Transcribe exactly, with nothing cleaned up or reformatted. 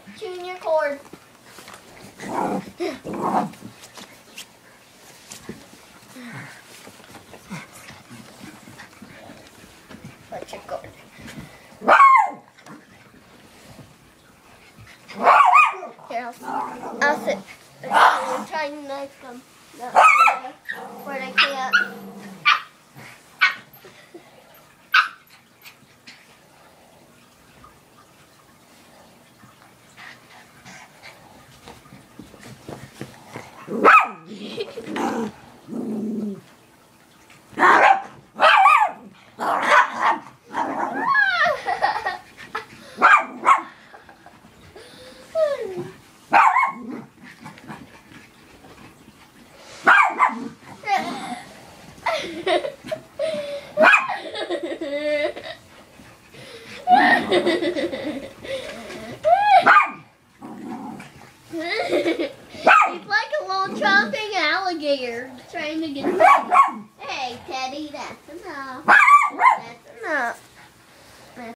chewing your cord. What's your cord? Here, I'll, I'll sit. I'm trying to knife them. No, but I can't. He's like a little chomping alligator trying to get. Hey, Teddy, that's enough.